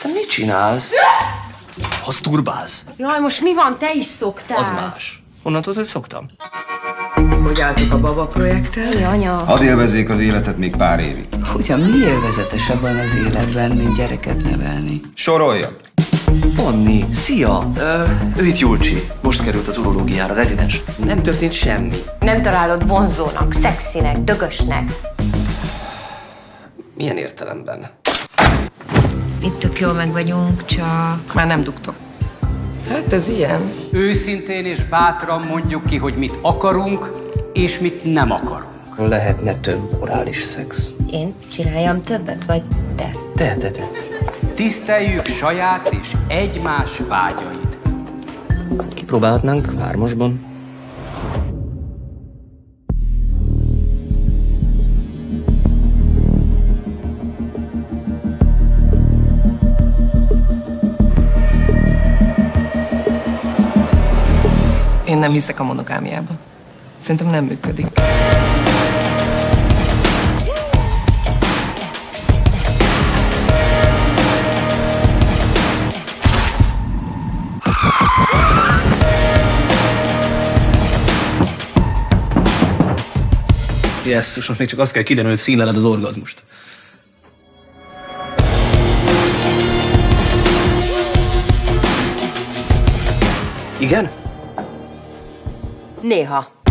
Te mit csinálsz? Turbálsz. Jaj, most mi van? Te is szoktál. Az más. Honnan tudod, hogy szoktam? Hogy álltok a Baba projekttel? Mi, anya? Hadd élvezzék az életet még pár évig. Ugyan mi élvezetesebb van az életben, mint gyereket nevelni? Soroljak. Panni, szia! Ő itt Julcsi. Most került az urológiára, rezidens. Nem történt semmi. Nem találod vonzónak, szexinek, dögösnek? Milyen értelemben? Itt tök jól meg vagyunk, csak... Már nem dugtok. Hát ez ilyen. Őszintén és bátran mondjuk ki, hogy mit akarunk, és mit nem akarunk. Lehetne több orális szex. Én csináljam többet, vagy te? Te. Tiszteljük saját és egymás vágyait. Kipróbálhatnánk hármasban. Én nem hiszek a monogámiában. Szerintem nem működik. Jesszus, most még csak azt kell kiderülni, hogy színleled az orgazmust. Igen? Néha.